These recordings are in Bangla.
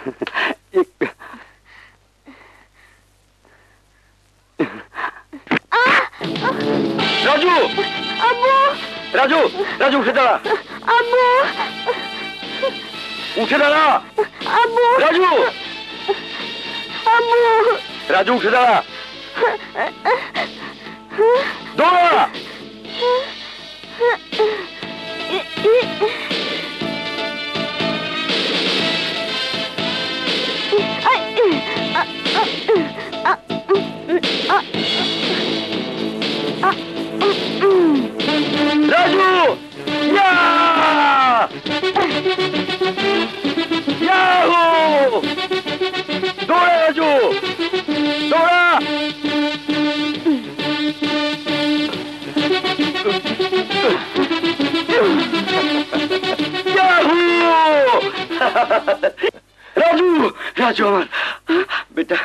রাজু, আব্বু, রাজু, রাজু উঠে দাঁড়া, আব্বু, উঠে দাঁড়া, আব্বু, রাজু, আব্বু, রাজু উঠে দাঁড়া, দৌড়া। রাজু, ইয়া! ইয়াহু! দৌড়া রাজু, দৌড়া। ইয়াহু! রাজু, রাজু আমার বেটা।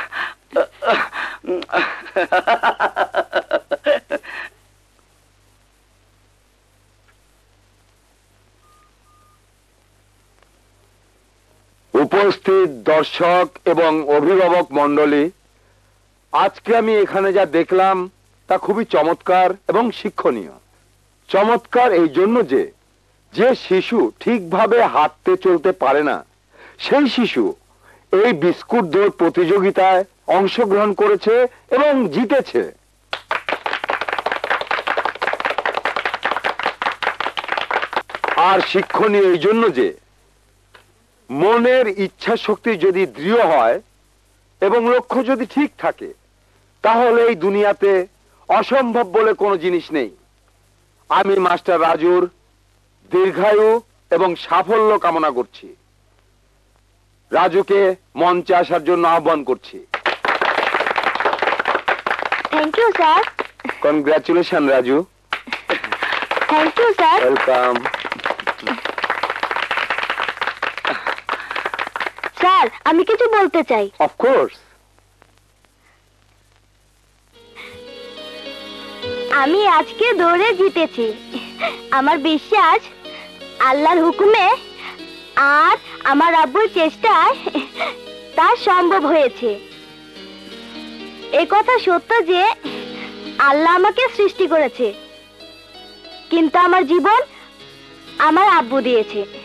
উপস্থিত দর্শক এবং অভিভাবক মণ্ডলী, আজকে আমি এখানে যা দেখলাম তা খুবই চমৎকার এবং শিক্ষণীয়। চমৎকার এই জন্য যে শিশু ঠিকভাবে হাঁটতে চলতে পারে না, সেই শিশু এই বিস্কুট দৌড় প্রতিযোগিতায় অংশগ্রহণ করেছে এবং জিতেছে। আর শিক্ষণীয় এই জন্য যে মনের ইচ্ছা শক্তি যদি দৃঢ় হয় এবং লক্ষ্য যদি ঠিক থাকে, তাহলে এই দুনিয়াতে অসম্ভব বলে কোনো জিনিস নেই। আমি মাস্টার রাজুর দীর্ঘায়ু এবং সাফল্য কামনা করছি। রাজুকে মঞ্চে আসার জন্য আহ্বান করছি। Thank you sir. Congratulation Raju. Thank you sir. Welcome. Sir, আমি কিছু বলতে চাই। অফকোর্স। আমি আজকে দৌড়ে জিতেছি। আমার বিশ্বাস আল্লাহর হুকুমে আর আমার আব্বুর চেষ্টায় তা সম্ভব হয়েছে। এ কথা সত্য যে আল্লাহ আমাকে সৃষ্টি করেছে, কিন্তু আমার জীবন আমার আব্বু দিয়েছে।